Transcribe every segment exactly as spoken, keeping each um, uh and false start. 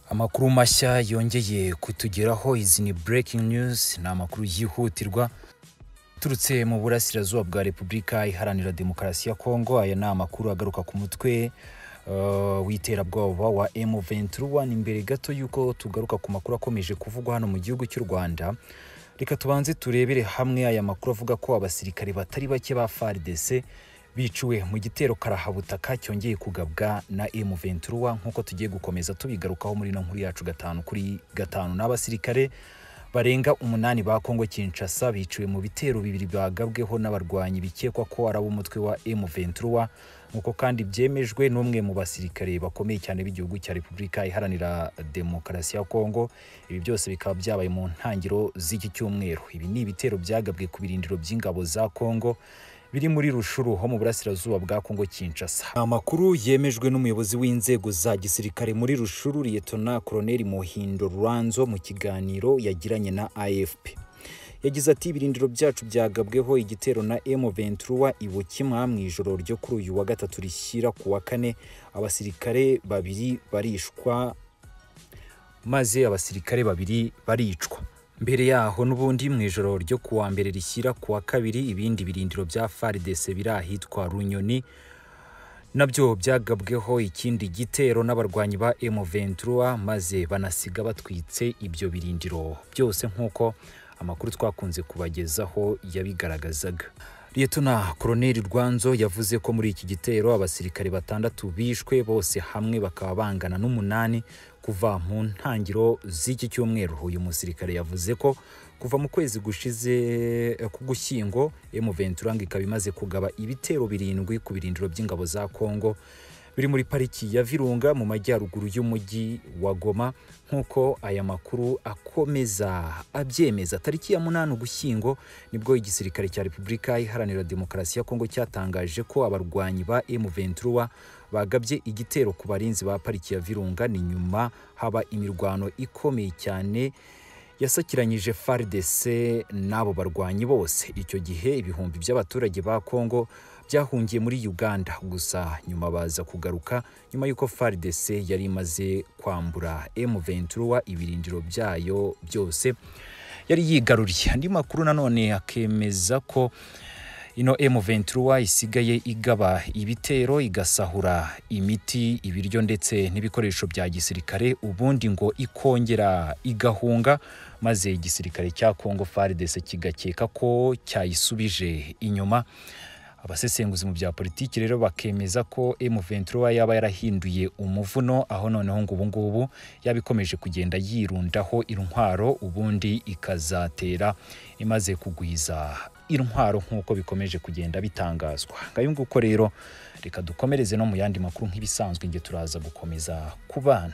Amakuru mashya yongeye kutugeraho. Izi ni breaking news, ni amakuru yihutirwa turutse mu burasirazuba bwa Repubulika Iharanira Demokarasi ya Kongo. Aya ni amakuru agaruka ku mutwe uh, w'iterabwoba wa M vingt-trois. Imbere gato yuko tugaruka ku makuru akomeje kuvugwa hano mu gihugu cy'u Rwanda, reka tubanze turebere hamwe aya makuru avuga ko abasirikare batari bake ba F A R D C biciwe mu gitero karahabutaka cyongeye kugabwa na M vingt-trois, nkuko tugiye gukomeza tubigarukaho muri no nkuru yacu gatanu kuri gatanu. N'abasirikare barenga umunani ba Kongo Kinshasa biciwe mu bitero bibiri bagabweho n'abarwanyi bikekwa ko ari umutwe wa M vingt-trois, nkuko kandi byemejwe n'umwe mu basirikare bakomeye cyane b'igihugu cya Repubulika Iharanira Demokarasi ya Kongo. Ibi byose bikaba byabaye mu ntangiro z'iki cyumweru. Ibi ni ibitero byagabwe ku birindiro by'ingabo za Kongo biri muri Rushuru ho mu burasirazuba bwa Kongo Kinshasa. Amakuru yemejwe n'umuyobozi w'inzego za gisirikare muri Rushuru, Lieutenant Colonel Mohindo Rwanzo, mu kiganiro yagiranye na A F P. Yagize ati ibirindiro byacu byagabweho igitero na M vingt-trois ibukimwa mu ijoro ryo kuri uyu wa gatatu rishyira ku wa kane. Abasirikare babiri barishwa maze abasirikare babiri baricwa. Mbere yaho n'ubundi mu ijoro ryo kuwa mbere rishyira kuwa kabiri, ibindi birindiro bya F A R D C biri ahitwa Runyoni nabyo byagabweho ikindi gitero n'abarwanyi ba M vingt-trois, maze banasiga batwitse ibyo birindiro byose nkuko amakuru twakunze kubagezaho yabigaragazaga. Lieutenant Colonel Rwanzo yavuze ko muri iki gitero abasirikare batandatu bishwe, bose hamwe bakaba bangana n'umunani kuva mu ntangiro z'iki cyumweru. Uyu musirikare yavuze ko kuva mu kwezi gushize k'Ugushyingo M vingt-trois ikaba imaze kugaba ibitero birindwi ku birindiro by'ingabo za Kongo biri muri pariki ya Virunga mu majyaruguru y'umujyi wa Goma, nkuko aya makuru akomeza abyemeza. Tariki ya munani Ugushyingo nibwo igisirikare cya Repubulika Iharanira Demokarasi ya Kongo cyatangaje ko abarwanyi ba M vingt-trois bagabye igitero ku barinzi ba pariki ya Virunga. Ni nyuma haba imirwano ikomeye cyane yasakiranyije F A R D C n'abo barwanyi bose. Icyo gihe ibihumbi by'abaturage ba Kongo byahungiye muri Uganda, gusa nyuma baza kugaruka nyuma yuko F A R D C yari imaze kwambura M vingt-trois ibirindiro byayo byose yari yigaruriye. Andi makuru nanone akemeza ko ino M vingt-trois isigaye igaba ibitero, igasahura imiti, ibiryo ndetse n'ibikoresho bya gisirikare, ubundi ngo ikongera igahunga, maze igisirikare cya Kongo F A R D C kigakeka ko cyayisubije inyuma. Abasesenguzi mu bya politiki rero bakemeza ko M vingt-trois yaba yarahinduye umuvuno, aho noneho ngo ubu ngubu yabikomeje kugenda yirundaho intwaro, ubundi ikazatera imaze kugwiza intwaro nkuko bikomeje kugenda bitangazwa. Ngayo nguko rero reka dukomereze no mu yandi makuru nk'ibisanzwe, nge turaza gukomeza kubana.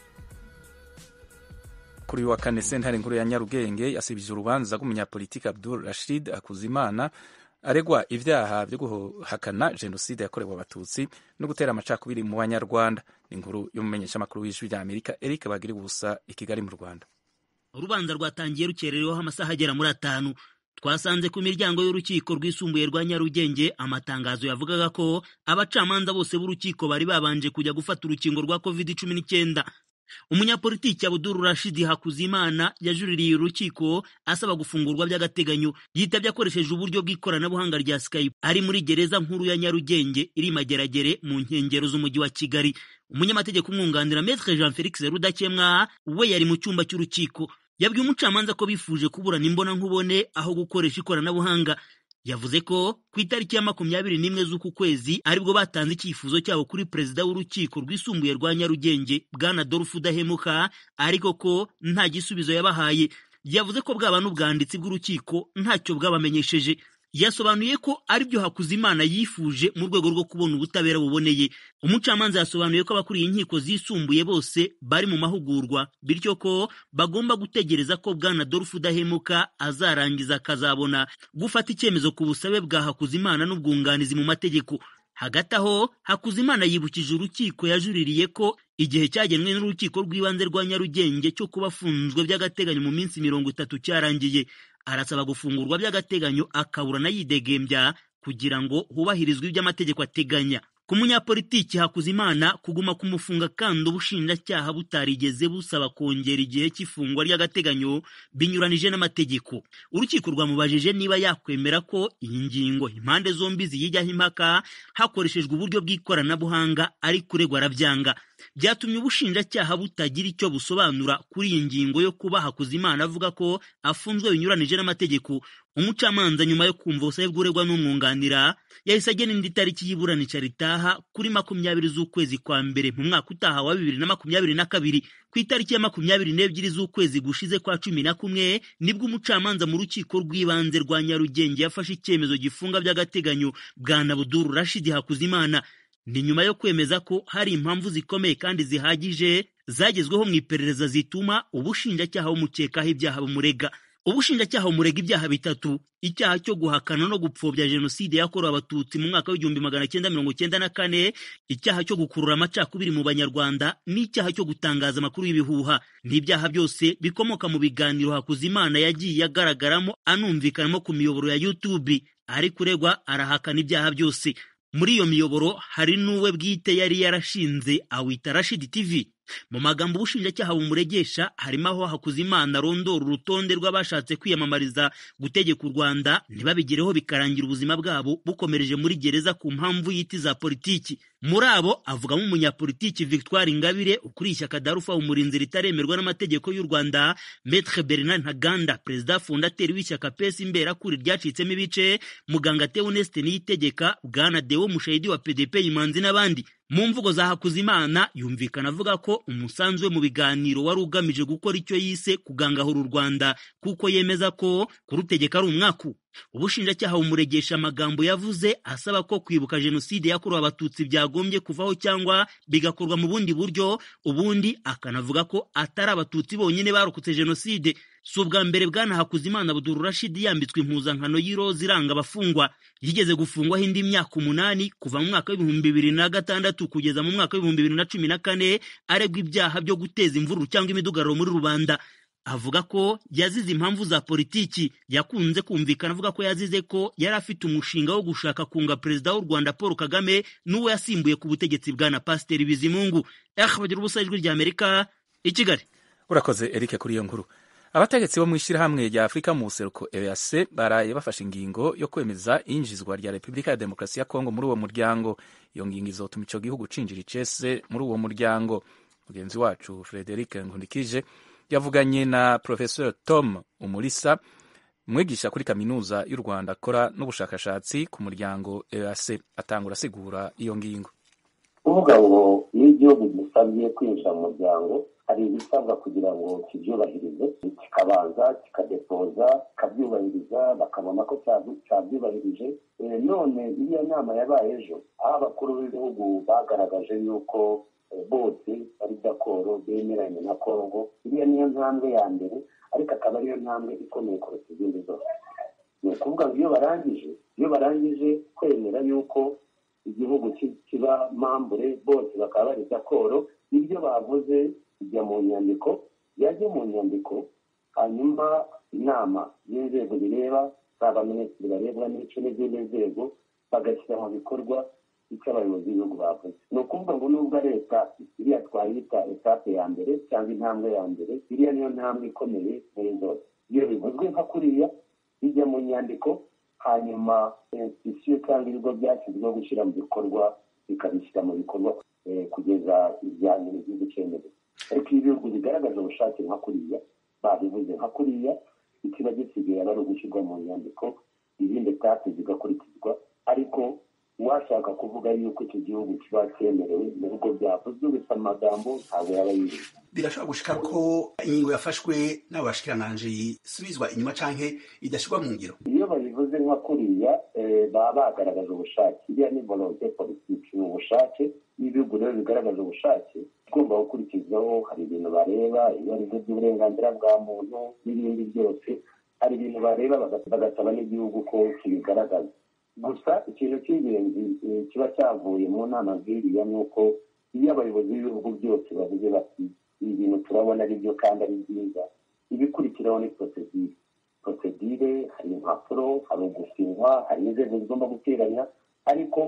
Kuri wa kane sentare nkuru ya Nyarugenge yasibije urubanza rw'umunyapolitiki Abdul Rashid Hakuzimana aregwa ivyaha byo guhakana genocide yakorewe abatutsi no gutera amacakubiri mu Banyarwanda. Inkuru y'umumenyesha makuru w'ijwi rya Amerika Eric Bagiri ubusa i Kigali mu Rwanda. Urubanza rwatangiye rukerereho amasaha agera muri atanu. Twasanze ku miryango y'urukiko rwisumbuye rwa Nyarugenge amatangazo yavugaga ko abacamanza bose b'urukiko bari babanje kujya gufata urukingo rwa covid cumi n'icyenda. Umunyapolitiki Abdul Rashid Hakuzimana yajuririye urukiko asaba gufungurwa by'agateganyo. Yitabye akoresheje uburyo bw'ikoranabuhanga rya Skype ari muri gereza nkuru ya Nyarugenge iri Mageragere mu nkengero z'umujyi wa Kigali. Umunyamategeko umwunganira Maître Jean Felix Rudakemwa we yari mu cyumba cy'urukiko. Yabwiye umucamanza ko bifuje kuburana imbona nkubone aho gukoresha ikoranabuhanga. Yavuze ko ku itariki ya makumyabiri n'imwe z'uku kwezi aribwo batanze icyifuzo cyabo kuri perezida w'urukiko rwisumbuye rwa Nyarugenge Bwana Adolphe Udahemuka, ariko ko nta gisubizo yabahaye. Yavuze ko bwaba n'ubwanditsi bw'urukiko ntacyo bwabamenyesheje. Yasobanuye ko aribyo Hakuzimana yifuje mu rwego rwo kubona ubutabera buboneye. Umucamanza yasobanuye ko abakuriye inkiko zisumbuye bose bari mu mahugurwa, bityo ko bagomba gutegereza ko Bwana Adolphe Udahemuka azarangiza akazabona gufata icyemezo ku busabe bwa Hakuzimana n'ubwunganizi mu mategeko. Hagati aho Hakuzimana yibukije urukiko yajuririye ko igihe cyagenwe n'urukiko rw'ibanze rwa Nyarugenge cyo kuba afunzwe by'agateganyo mu minsi mirongo itatu cyarangiye. Arasaba gufungurwa by'agateganyo akaburana yidegembya kugira ngo hubahirizwe iby'amategeko ateganya. ku munyapolitiki Hakuzimana kuguma kumufunga kandi ubushinjacyaha butarigeze busaba kongera igihe cy'ifungwa ry'agateganyo binyuranije n'amategeko. Urukiko rwamubajije niba yakwemera ko iyi ngingo impande zombi ziyijyaho impaka hakoreshejwe uburyo bw'ikoranabuhanga, ariko uregwa arabyanga. Byatumye ubushinjacyaha butagira icyo busobanura kuri iyi ngingo yo kuba Hakuzimana avuga ko afunzwe binyuranije n'amategeko. Umucamanza nyuma yo kumva ubusabe bw'uregwa n'umwunganira yahise agena indi tariki y'iburanisha ritaha kuri makumyabiri z'ukwezi kwa mbere mu mwaka utaha wa bibiri na makumyabiri na kabiri. Ku itariki ya makumyabiri n'ebyiri z'ukwezi gushize kwa cumi na kumwe nibwo umucamanza mu rukiko rw'ibanze rwa Nyarugenge yafashe icyemezo gifunga by'agateganyo bwana Abdul Rashid Hakuzimana. Ni nyuma yo kwemeza ko hari impamvu zikomeye kandi zihagije zagezweho mu iperereza zituma ubushinjacyaha bumukekaho ibyaha bumurega. Ubushinjacyaha bumurega ibyaha bitatu: icyaha cyo guhakana no gupfobya jenoside yakorewe abatutsi mu mwaka w'igihumbi magana cyenda mirongo cyenda na kane, icyaha cyo gukurura amacakubiri mu banyarwanda, n'icyaha cyo gutangaza amakuru y'ibihuha. N'ibyaha byose bikomoka mu biganiro Hakuzimana yagiye agaragaramo anumvikanamo ku miyoboro ya YouTube, ariko uregwa arahakana ibyaha byose. Muri iyo miyoboro hari n'uwe bwite yari yarashinze awita Rashid T V. Mu magambo ubushinjacyaha bumuregesha harimo aho Hakuzimana arondora urutonde rw'abashatse kwiyamamariza gutegeka u Rwanda ntibabigereho bikarangira ubuzima bwabo bukomereje muri gereza ku mpamvu y'iti za politiki. Muri abo avugamo umunyapolitiki Victoire Ingabire ukuriye ishyaka Darufa umurinzi ritaremerwa n'amategeko y'u Rwanda, Maître Bernard Ntaganda perezida fondateri w'ishyaka P S Imberakuri ryacitsemo ibice, muganga Theoneste Niyitegeka, bwana Deo Mushayidi wa P D P Imanzi n'abandi. Mu mvugo za Hakuzimana yumvikana avuga ko umusanzu we mu biganiro wari ugamije gukora icyo yise kugangahura u Rwanda, kuko yemeza ko kurutegeka ari umwaku. Ubushinjacyaha bumuregesha amagambo yavuze asaba ko kwibuka jenoside yakorewe abatutsi byagombye kuvaho cyangwa bigakorwa mu bundi buryo, ubundi akanavuga ko atari abatutsi bonyine barokotse jenoside. Si ubwa mbere bwana Hakuzimana Abdul Rashid yambitswe impuzankano y'iroza iranga abafungwa. Yigeze gufungwaho indi myaka umunani kuva mu mwaka w'ibihumbi bibiri na gatandatu kugeza mu mwaka w'ibihumbi bibiri na cumi na kane aregwa ibyaha byo guteza imvururu cyangwa imidugararo muri rubanda. Avuga ko yazize impamvu za politiki. Yakunze kumvikana avuga ko yazize ko yari afite umushinga wo gushaka kunga perezida w'u Rwanda Paul Kagame n'uwo yasimbuye ku butegetsi bwana Pasiteri Bizimungu. Bagira ubusa ijwi rya Amerika i Kigali. Urakoze Eric kuri iyo nkuru. Abategetsi bo mu ishyirahamwe rya Afurika mu buseruko E A C baraye bafashe ingingo yo kwemeza injizwa rya Repubulika ya Demokarasi ya Kongo muri uwo muryango. Iyo ngingo izotuma ico gihugu cinjira icese muri uwo muryango. Mugenzi wacu Frederic Nkundikije yavuganye na Professor Tom Umulisa, mwigisha kuri kaminuza y'u Rwanda akora n'ubushakashatsi ku muryango E A C. Atangura asigura iyo ngingo. Uvuga ngo iyo igihugu gisabye kwinjira mu muryango hari ibisabwa kugira ngo kibyubahirize, kikabanza kikadepoza kikabyubahiriza bakabona ko cyabyubahirije. None iriya nama yabaye ejo aho abakuru b'ibihugu bagaragaje yuko bose bari dakoro bemeranya na Kongo. Iriya niyo ntambwe ya mbere, ariko akaba ariyo ntambwe ikomeye kuruta izindi zose. Ni ukuvuga ngo iyo barangije iyo barangije kwemera yuko igihugu kiba mambure bose bakaba bari dakoro, ibyo bavuze bijya mu nyandiko, yajya mu nyandiko, hanyuma inama y'inzego bireba abaminisitiri barebwa n'ico n'izindi nzego bagashyira mu bikorwa icyo abayobozi b'ibihugu bavuze. Ni ukuvuga ngo nubwo leta iriya twayita etape ya mbere cyangwa intambwe ya mbere, iriya niyo ntambwe ikomeye muri zose. Iyo bivuzwe nka kuriya bijya mu nyandiko, hanyuma institution cyangwa ibigo byashyizweho gushyira mu bikorwa bikabishyira mu bikorwa kugeza ijyanye n'igihugu cyemewe. Ariko iyo ibihugu bigaragaza ubushake nka kuriya, babivuze nka kuriya, ikiba gisigaye aba ari ugushyirwa mu nyandiko, izindi etape zigakurikizwa. Ariko uwashaka kuvuga yuko icyo gihugu kiba cyemerewe mu bigo byavuzwe gusa amagambo ntabwo yaba yirinze. Birashobora gushika ko ingingo yafashwe n'abashikiranganje isubizwa inyuma canke idashirwa mu ngiro. Iyo babivuze nka kuriya baba bagaragaje ubushake. Iriya ni volonté politique, ni ubushake. Ibihugu rero bigaragaza ubushake tugomba gukurikizaho. Hari ibintu bareba, iyo ari byo by'uburenganzira bwa muntu n'ibindi byose, hari ibintu bareba bagasaba n'igihugu ko kibigaragaza. Gusa ikintu cy'ingenzi kiba cyavuye mu nama nk'iriya ni uko iyo abayobozi b'ibihugu byose bavuze bati ibi bintu turabona ari byo kandi ari byiza, ibikurikiraho ni procedure. Procedure hari impapuro, hari ugusinywa, hari inzego zigomba guteranya, ariko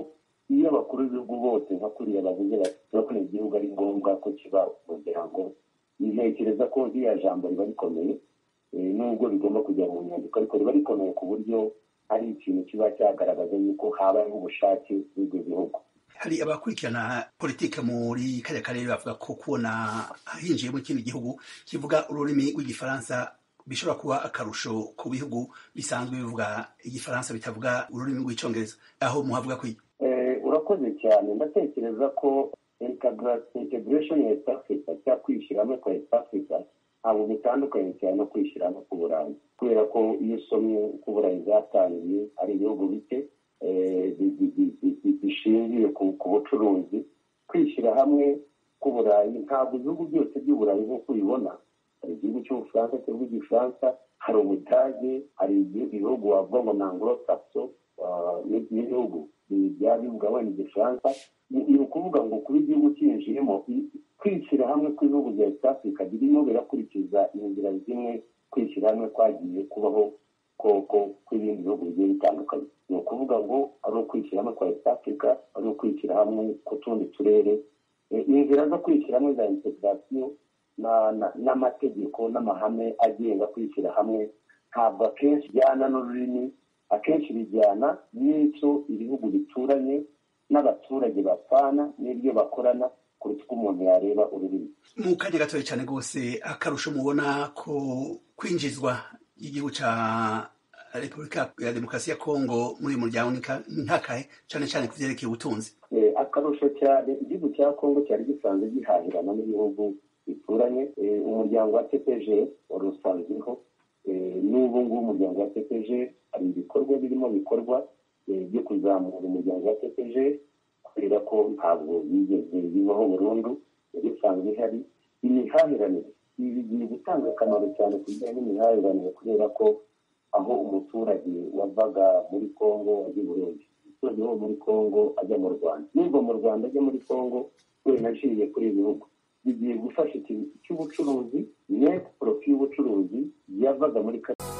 iyo abakuru b'ibihugu bose nka kuriya bavuze bati ko igihugu ari ngombwa ko kiba umuryango, ntekereza ko iriya jambo riba rikomeye nubwo rigomba kujya mu nyandiko, ariko riba rikomeye ku buryo ari ikintu kiba cyagaragaza yuko habayeho ubushake bw'ibyo bihugu. Hari abakurikirana politike muri kariya karere bavuga ko kubona hinjiye mu kindi gihugu kivuga ururimi rw'igifaransa bishobora kuba akarusho ku bihugu bisanzwe bivuga igifaransa bitavuga ururimi rw'icyongereza, aho muhavuga ko urakoze cyane. Ndatekereza ko integration ya East Africa cyangwa kwishyiramo kwa East Africa ntabwo bitandukanye cyane no kwishyiramo ku Burayi, kubera ko iyo usomye uko Burayi bwatangiye ari ibihugu bike bishingiye ku bucuruzi. Kwishyira hamwe ku Burayi, ntabwo ibihugu byose by'Uburayi nk'uko ubibona, hari igihugu cy'Ubufaransa kivuga igifaransa, hari Ubudage, hari ibihugu wavuga ngo ni Anglo-Saxon n'ibihugu byaba bivuga wenda igifaransa. Ni ukuvuga ngo kuba igihugu cyinjiyemo, kwishyira hamwe kw'ibihugu bya East Africa birimo birakurikiza inzira zimwe kwishyira hamwe kwagiye kubaho koko kw'ibindi bihugu bigiye bitandukanye. Ni ukuvuga ngo ari ukwishyira hamwe kwa East Africa, ari ukwishyira hamwe ku tundi turere. Inzira zo kwishyira hamwe za integration n'amategeko n'amahame agenga kwishyira hamwe ntabwo akenshi bijyana n'ururimi, akenshi bijyana n'icyo ibihugu bituranye n'abaturage bapfana n'ibyo bakorana kuruta uko umuntu yareba ururimi. Mu kanya gatoya cyane rwose, akarusho mubona ko kwinjizwa igihugu cya Repubulika ya Demokarasi ya Kongo muri uyu muryango ntakahe cyane cyane ku byerekeye ubutunzi? Akarusho cyane, igihugu cya Kongo cyari gisanzwe gihahirana n'ibihugu bituranye. Umuryango wa C P G wari usanzweho, n'ubu ngubu umuryango wa C P G hari ibikorwa birimo bikorwa byo kuzamura umuryango wa C P G, kubera ko ntabwo bigeze bibaho burundu, bisanzwe ihari. Imihahiranire ibi bigiye gutanga akamaro cyane ku bijyanye n'imihahiranire, kubera ko aho umuturage wavaga muri Kongo ajya i Burundi, umuturage wo muri Kongo ajya mu Rwanda, n'ubwo mu Rwanda ajya muri Kongo, wenda aciye kuri ibi bihugu, bigiye gufasha ikintu cy'ubucuruzi, net profit y'ubucuruzi yavaga muri